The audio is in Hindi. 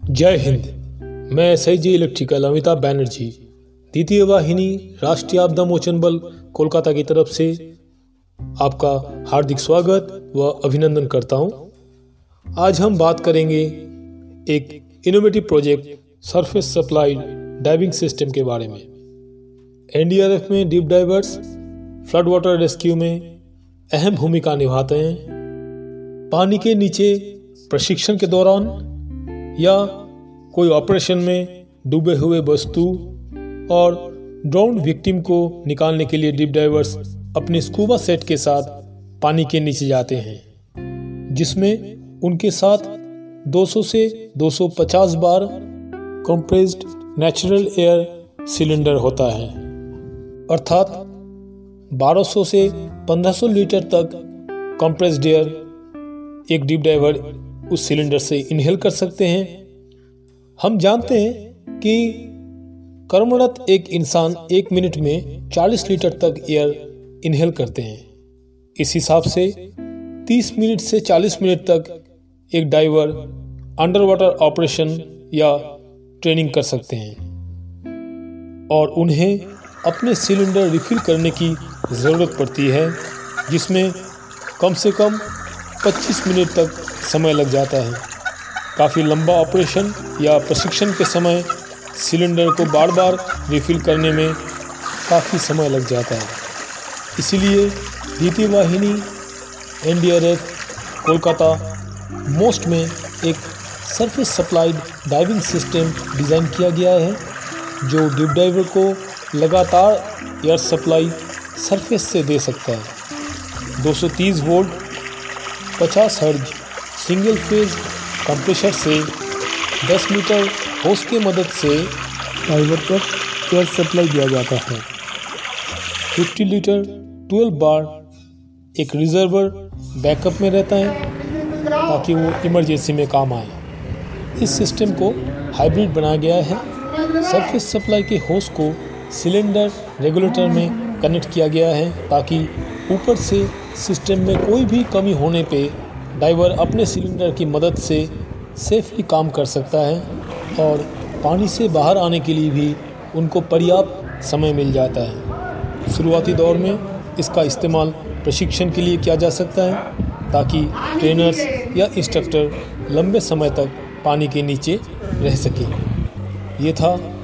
जय हिंद। मैं SIG इलेक्ट्रिकल अमिताभ बैनर्जी द्वितीय वाहिनी राष्ट्रीय आपदा मोचन बल कोलकाता की तरफ से आपका हार्दिक स्वागत व अभिनंदन करता हूं। आज हम बात करेंगे एक innovative project surface supply diving system के बारे में। NDRF में deep divers flood water rescue में अहम भूमिका निभाते हैं। पानी के नीचे प्रशिक्षण के दौरान या कोई ऑपरेशन में डूबे हुए वस्तु और ड्राउंड विक्टिम को निकालने के लिए डीप डाइवर्स अपने स्कूबा सेट के साथ पानी के नीचे जाते हैं, जिसमें उनके साथ 200 से 250 bar compressed natural air cylinder होता है, अर्थात 1200 से 1500 लीटर तक कंप्रेस्ड एयर एक डीप डाइवर उस सिलेंडर से इनहेल कर सकते हैं। हम जानते हैं कि कर्मरत एक इंसान 1 मिनट में 40 लीटर तक एयर इनहेल करते हैं। इस हिसाब से 30 मिनट से 40 मिनट तक एक डाइवर अंडर वाटर ऑपरेशन या ट्रेनिंग कर सकते हैं और उन्हें अपने सिलेंडर रिफिल करने की ज़रूरत पड़ती है, जिसमें कम से कम 25 मिनट तक समय लग जाता है। काफ़ी लंबा ऑपरेशन या प्रशिक्षण के समय सिलेंडर को बार बार रिफिल करने में काफ़ी समय लग जाता है। इसलिए द्वितीय वाहिनी NDRF कोलकाता मोस्ट में एक surface supplied diving system design किया गया है, जो डीप डाइवर को लगातार एयर सप्लाई सरफेस से दे सकता है। 230 volt 50 hertz single phase compressor से 10 मीटर होस की मदद से डाइवर तक एयर सप्लाई दिया जाता है। 50 लीटर 12 बार एक रिजर्वर बैकअप में रहता है ताकि वो इमरजेंसी में काम आए। इस सिस्टम को हाइब्रिड बनाया गया है। सरफेस सप्लाई के होस को सिलेंडर रेगुलेटर में कनेक्ट किया गया है ताकि ऊपर से सिस्टम में कोई भी कमी होने पे डाइवर अपने सिलेंडर की मदद से सेफली काम कर सकता है और पानी से बाहर आने के लिए भी उनको पर्याप्त समय मिल जाता है। शुरुआती दौर में इसका इस्तेमाल प्रशिक्षण के लिए किया जा सकता है ताकि ट्रेनर्स या इंस्ट्रक्टर लंबे समय तक पानी के नीचे रह सकें। ये था